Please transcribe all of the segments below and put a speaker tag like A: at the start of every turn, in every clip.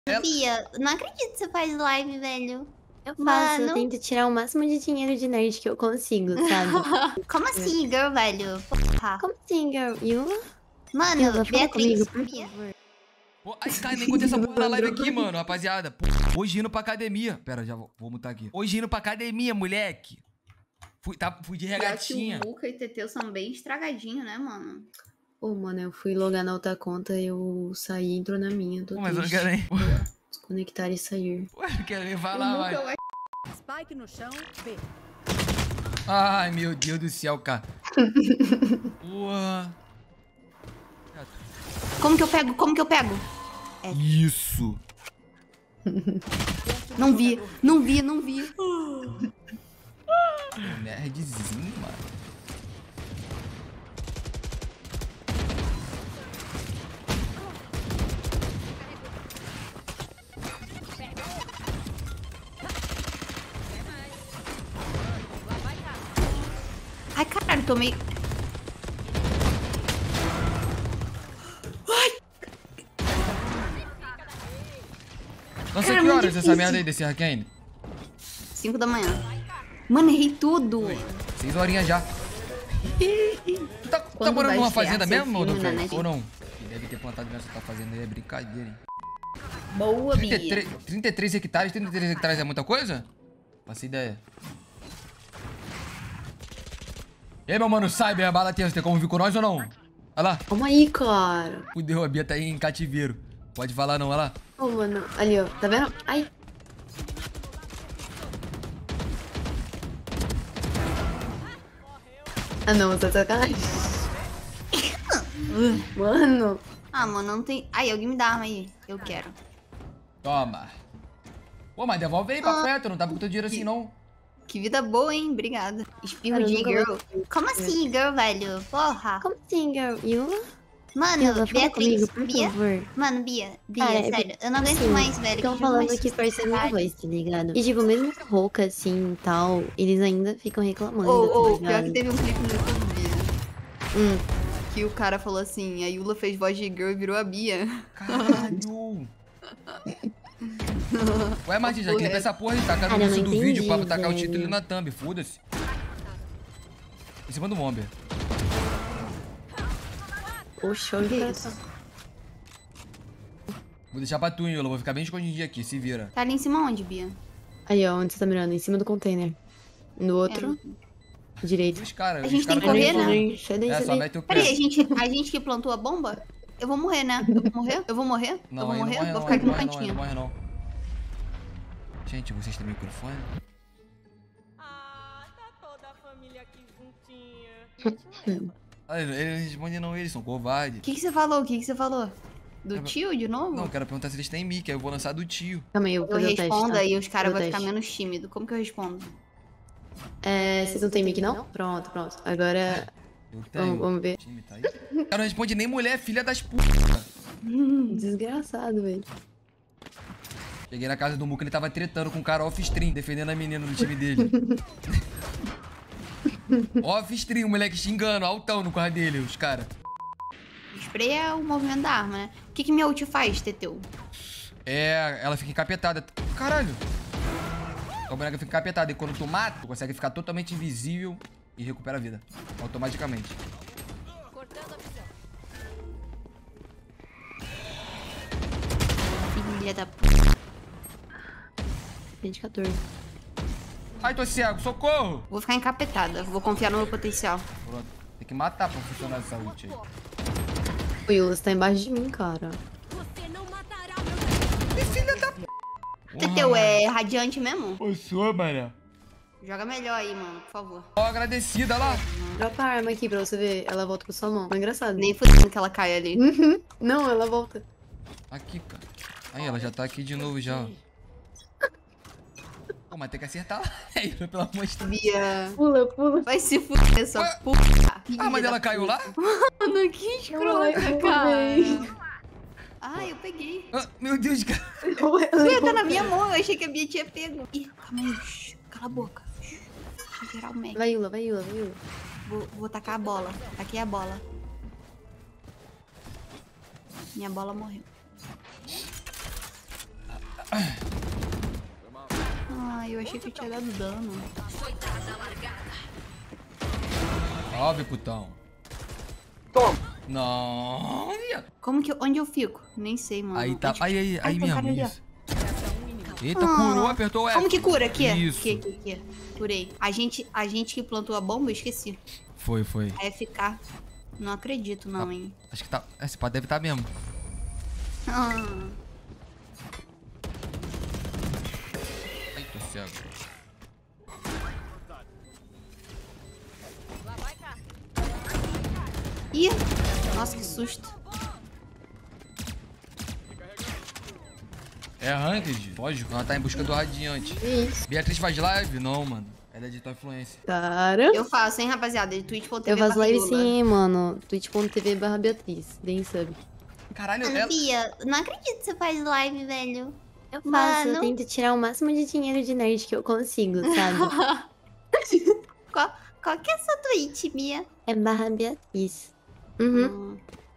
A: Bia, não acredito que você faz live, velho.
B: Eu faço, eu
A: Mano.
B: tento tirar o máximo de dinheiro de nerd que eu consigo, sabe?
A: Como assim, girl, velho? Porra.
B: Como assim, girl? Yula?
A: Mano,
B: Yula, fala
A: Beatriz,
B: comigo, por
A: Bia.
B: favor.
C: Pô, ai, cara, nem contei essa porra na live aqui, mano, rapaziada. Pô, hoje indo pra academia. Pera, já vou mutar aqui. Hoje indo pra academia, moleque. Fui de regatinha.
A: O Luca e o Teteu são bem estragadinhos, né, mano?
B: Pô, mano, eu fui logar na outra conta, eu saí e entrou na minha. Tô
C: Pô, mas eu não
B: triste.
C: quero nem.
B: Desconectar e sair.
C: Pô, eu não quero nem falar, vai.
D: Spike no chão, B.
C: Ai, meu Deus do céu, cara. Porra.
A: Como que eu pego? Como que eu pego?
C: Isso.
A: Não vi, não vi, não vi.
C: Nerdzinho, mano.
A: Ai, caralho, tomei.
C: Nossa,
A: Cara,
C: que
A: muito
C: horas essa
A: difícil.
C: merda aí desse Arcane?
A: 5 da manhã. Mano, errei tudo.
C: 6 horinhas já. Tu tá
A: Quando
C: morando
A: vai
C: numa
A: estrear
C: fazenda
A: seu
C: mesmo,
A: filme,
C: Rodolfo?
A: né,
C: Ou não? Deve ter plantado nessa tua fazenda aí, é brincadeira, hein?
A: Boa, Bia.
C: 33 hectares? 33 hectares é muita coisa? Faço ideia. E aí, meu mano, Cyber, a bala tem como vir com nós ou não? Olha lá.
B: Calma aí, cara.
C: Fudeu, a Bia tá aí em cativeiro. Pode falar não, olha lá.
B: Ô, mano, ali, ó. Tá vendo? Ai. Ah, não, tá sacanagem. Mano.
A: Ah, mano, não tem. Ai, alguém me dá arma aí. Eu quero.
C: Toma. Pô, mas devolve aí, papo reto, não tá com teu dinheiro assim, não.
A: Que vida boa, hein? Obrigada. Espirro
B: Cara, eu
A: de
B: nunca
A: girl.
B: vou-
A: Como assim, girl, velho? Porra.
B: Como assim, girl? Yula?
A: Mano,
B: Yula, fala
A: Beatriz,
B: comigo, por
A: Bia.
B: favor.
A: Mano, Bia,
B: Cara, é
A: sério. Eu não aguento
B: Sim,
A: mais, velho.
B: estão
A: que jogo
B: falando
A: mais
B: que força a minha
A: caralho.
B: voz, tá ligado? E tipo, mesmo com rouca assim e tal, eles ainda ficam reclamando,
A: Ou,
B: tá
A: pior
B: ligado?
A: que teve um clipe no YouTube, Bia,
B: Hum.
A: que o cara falou assim, a Yula fez voz de girl e virou a Bia.
C: Caralho. Ué, Martins, já clipa essa porra aí, taca no
B: Cara, eu
C: início
B: não
C: do vídeo pra
B: entendi,
C: tacar o
B: velho.
C: título na thumb, foda-se. Em cima do Momber.
B: Poxa, olha
A: Que
B: isso.
A: isso?
C: Vou deixar pra tu, hein, Yola, vou ficar bem escondidinho aqui, se vira.
A: Tá ali em cima onde, Bia?
B: Aí, ó, onde você tá mirando? Em cima do container. No outro, direito.
C: Os caras,
A: A gente tem que
B: Sai daí,
A: correr,
B: sai
A: né?
B: daí, sai daí,
C: É,
B: sai
C: só
B: daí.
C: mete o pé.
A: Peraí, a gente que plantou a bomba? Eu vou morrer, né? Eu vou morrer? Eu vou morrer?
C: Não,
A: eu vou
C: aí não
A: morrer?
C: morre
A: Vou
C: não,
A: ficar
C: aí
A: aqui
C: não
A: no
C: morre não, aí
A: cantinho.
C: não morre não. Gente, vocês têm microfone?
D: Ah, tá toda a família aqui juntinha.
C: Ah, eles não respondem não, eles são covardes.
A: O que você falou? O que você falou? Do
C: Eu-
A: tio de novo?
C: Não, eu quero perguntar se eles têm mic, aí eu vou lançar do tio.
B: Calma aí, eu vou
A: Eu
B: fazer o teste,
A: respondo
B: tá?
A: aí os caras
B: Fazer
A: vão
B: o
A: ficar
B: teste.
A: menos tímidos. Como que eu respondo?
B: É, vocês não tem mic, não? Pronto, pronto. Agora,
C: Eu tenho.
B: vamos ver.
C: O time tá aí. O cara não responde nem mulher, filha das putas.
B: Desgraçado, velho.
C: Cheguei na casa do Muca, ele tava tretando com o cara off-stream, defendendo a menina do time dele. Off-stream, o moleque xingando, altão no quarto dele, os caras.
A: Spray é o movimento da arma, né? O que minha ult faz, Teteu?
C: É, ela fica encapetada. Caralho. A boneca fica encapetada e quando tu mata, tu consegue ficar totalmente invisível e recupera a vida. Automaticamente.
D: Cortando a visão.
A: Filha da p...
B: 114.
C: Ai, tô cego, socorro!
A: Vou ficar encapetada. Vou confiar no meu potencial.
C: Pronto. Tem que matar pra funcionar essa ult aí.
B: O Yula, você tá embaixo de mim, cara.
D: Você não matará meu
A: Teteu, é radiante mesmo?
C: Ô, sua, mano.
A: Joga melhor aí, mano, por favor.
C: Ó, agradecida lá.
B: Dropa a arma aqui pra você ver. Ela volta com sua mão. É engraçado.
A: Nem fudendo que ela cai ali.
B: Não, ela volta.
C: Aqui, cara. Aí, ela já tá aqui de novo já, ó. Pô, mas tem que acertar lá, velho, pelo amor de Deus.
A: Bia.
B: Pula, pula.
A: Vai se fuder, essa
C: Ué?
A: puta.
C: Ah, mas ela caiu lá?
A: Mano, que escrota,
B: Ai,
A: cara. Ai, eu peguei.
C: Ah, meu Deus, cara.
A: Bia, tá na minha mão. Eu achei que a Bia tinha pego. Ih, calma aí. Shhh, cala a boca. Shhh. Vou gerar o Mac.
B: Vai, Yula, vai, Yula, vai, Yula.
A: Vou tacar a bola. Aqui é a bola. Minha bola morreu. Ai, eu achei que eu tinha dado dano.
C: Óbvio, putão.
E: Toma.
C: Não, viado.
A: Como que... Onde eu fico? Nem sei, mano.
C: Aí tá. Aí
A: Ai, tem um cara
C: mesmo,
A: ali, ó.
C: isso. Eita, curou, apertou o F.
A: Como que cura? Aqui?
C: Isso.
A: Aqui. Curei. A gente que plantou a bomba, eu esqueci.
C: Foi.
A: A FK. Não acredito, não, hein.
C: Acho que tá. Esse pá deve estar mesmo.
A: Ah.
C: Ai, tô cego.
A: Ih! Nossa, que susto.
C: É Ranked? Lógico, ela tá em busca do Radiante.
B: Isso.
C: Beatriz faz live? Não, mano. Ela é de tua influência.
B: Cara.
A: Eu faço, hein, rapaziada. De twitch.tv.
B: Eu faço live sim, mano. twitch.tv/Beatriz. Nem sabe.
C: Caralho,
A: Ana
C: ela...
A: Bia, não acredito que você faz live, velho.
B: Eu faço,
A: Mano.
B: eu tento tirar o máximo de dinheiro de nerd que eu consigo, sabe?
A: Qual que é a sua Twitch, Bia?
B: É /Beatriz. Uhum.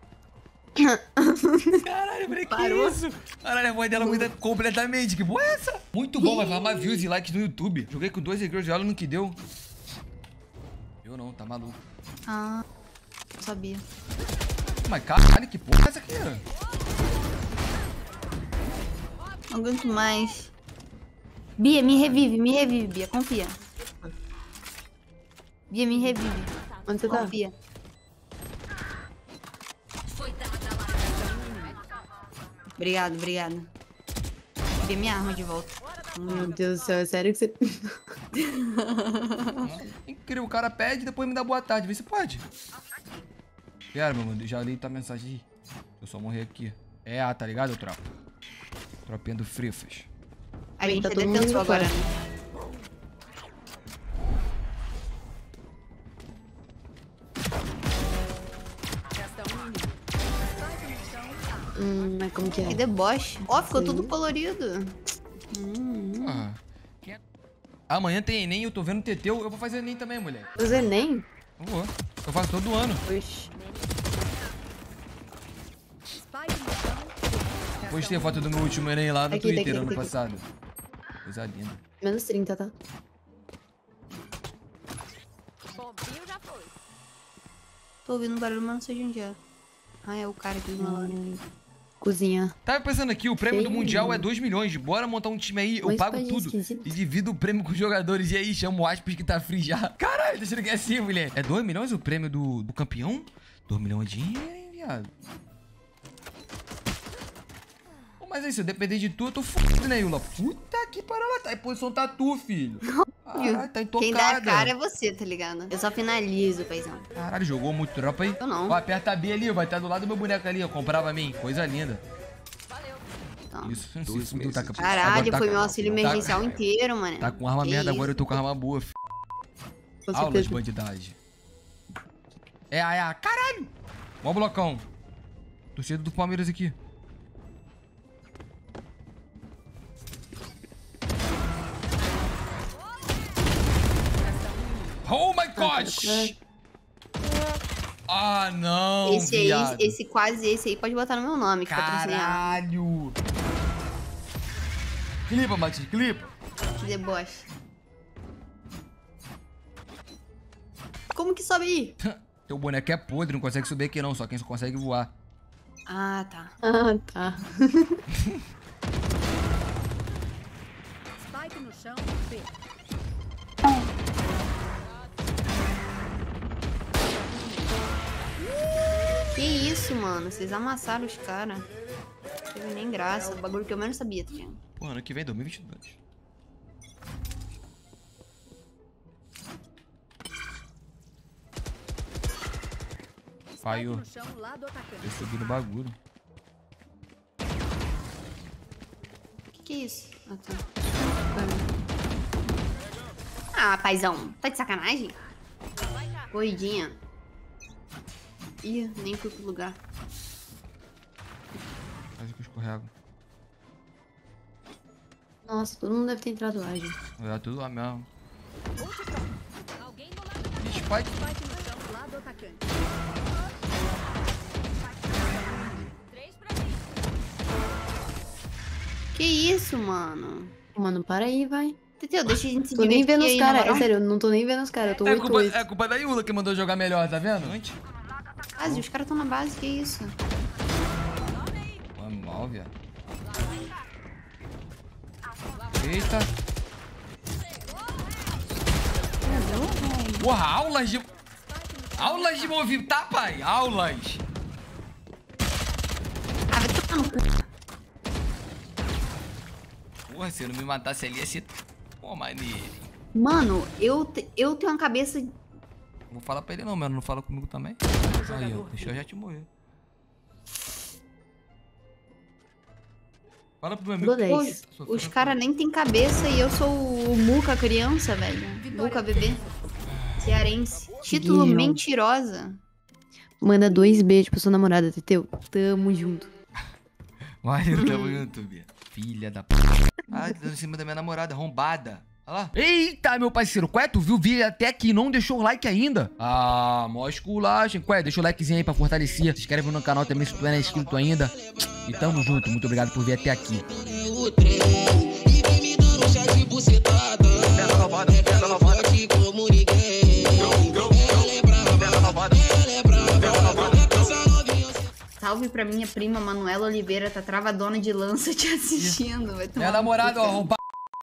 C: Caralho, moleque, que
A: Parou?
C: isso? Caralho, a voz dela muda completamente. Que porra é essa? Muito bom, vai farmar views e likes no YouTube. Joguei com 2 egros de aula no que deu. Eu não, tá maluco.
A: Ah, não sabia.
C: Mas caralho, que porra é essa aqui?
A: Não aguento mais. Bia, me revive, Bia. Confia. Bia, me revive.
B: Onde você tá?
A: Confia. Obrigado. Bia, minha arma de volta.
B: Meu Deus do céu, é sério que você...
C: Incrível, o cara pede e depois me dá boa tarde. Vê se pode. Pera, meu mano, já li tua mensagem aí. Eu só morrer aqui. É A, tá ligado, tropa? Tropinha do Frifas.
A: A gente
B: Tá
A: é
B: todo mundo
A: detenção
B: indo
A: agora.
B: fora. Mas como que
A: Que
B: é?
A: deboche. Ó, ficou
B: Sim.
A: tudo colorido.
C: Ah. Amanhã tem Enem, eu tô vendo o Teteu. Eu vou fazer Enem também, mulher.
B: Os Enem?
C: Eu vou. Eu faço todo ano.
B: Oxi.
C: Postei foto do meu último Enem lá no
B: Aqui,
C: Twitter
B: aqui,
C: ano
B: aqui.
C: passado. Coisa linda.
B: Menos 30, tá?
D: Bombinho já foi.
A: Tô ouvindo barulho, mas não sei de onde é. Ah, é o cara aqui do meu lado.
B: Cozinha.
C: Tava pensando aqui, o prêmio do
B: Feio.
C: Mundial é 2 milhões. Bora montar um time aí, eu
B: Mas
C: pago
B: país
C: tudo.
B: esquisito.
C: E divido o prêmio com os jogadores. E aí, chama o Aspas que tá free já. Caralho, deixa eu que é assim, mulher. É 2 milhões o prêmio do campeão? 2 milhões de dinheiro, hein, viado? Pô, mas aí, se eu depender de tu, eu tô fudido, né, Yula? Puta que pariu, ela tá em posição tatu, filho. Ah, tá intocada.
A: Quem dá a cara é você, tá ligado? Eu só finalizo, paizão.
C: Caralho, jogou muito tropa aí?
A: Eu não.
C: Ó, aperta a B ali, vai estar do lado do meu boneco ali, ó. Comprava a mim. Coisa linda.
A: Então.
C: Isso, isso tu tá com-
A: Caralho,
C: agora tá
A: foi
C: com-
A: meu auxílio
C: tá-
A: emergencial inteiro, mano.
C: Tá com arma
A: Que
C: merda,
A: isso?
C: agora eu tô com arma boa, filho.
B: Com
C: Aulas,
B: certeza.
C: bandidagem. É, caralho! Mó blocão. Torcida do Palmeiras aqui. Oh my gosh! Ah, não,
A: Esse aí,
C: viado.
A: esse aí pode botar no meu nome, que patrocina.
C: Caralho! Clipa, Matheus, clipa.
A: Que deboche. Como que sobe aí?
C: Teu boneco é podre, não consegue subir aqui não, só quem só consegue voar.
A: Ah, tá.
B: Ah, tá.
D: Spike no chão, B.
A: Que isso, mano? Vocês amassaram os caras. Não teve nem graça. O bagulho que eu menos sabia, tá ligado?
C: Pô, ano que vem, 2022. Falhou.
D: No chão, lado atacante.
C: Eu subi no bagulho.
A: Que é isso? Ah, tá. Ah, paizão. Tá de sacanagem? Corridinha. Ih, nem fui pro lugar.
C: Quase que eu escorrego.
B: Nossa, todo mundo deve ter entrado lá, gente.
C: Vai dar tudo lá mesmo.
D: Alguém do lado.
C: Ih, Spike.
D: Spike no chão, lado atacante. 3 pra mim.
A: Que isso, mano?
B: Mano, para aí, vai.
A: Teteu, deixa a gente se
B: Tô nem vendo os
A: aí,
B: caras.
A: na
B: É
A: moral.
B: sério, eu não tô nem vendo os caras. Eu tô 8-8.
C: É culpa da Yula que mandou jogar melhor, tá vendo?
A: Base, os caras estão na base, que isso?
C: Mano, mal, viado. Eita. Porra, aulas de... Aulas de movimento, tá, pai? Aulas.
A: Ah, vai tomar no cu.
C: Porra, se eu não me matasse ali, ia ser... Pô, maneiro.
A: Mano, eu tenho uma cabeça...
C: Vou falar pra ele não, mano. Não fala comigo também. Aí, ó. Deixa eu já te morrer. Fala pro meu amigo.
B: Dou 10.
A: Os caras nem tem cabeça e eu sou o Muca criança, velho. Muca bebê. Cearense. Título
B: Guilherme.
A: mentirosa.
B: Manda 2 beijos pra sua namorada, Teteu. Tamo junto.
C: Maneiro, tamo junto, Bia. Filha da p... Ah, tá em cima da minha namorada, arrombada. Olha lá. Eita, meu parceiro. Qual é? Tu viu o vídeo até aqui e não deixou o like ainda? Ah, mó esculagem. Qual é? Deixa o likezinho aí pra fortalecer. Se inscreve no canal também se tu não é inscrito ainda. E tamo junto. Muito obrigado por vir até aqui.
A: Salve pra minha prima Manuela Oliveira, tá travadona de lança te assistindo. Vai tomar
C: Minha namorada, ó, arrombada.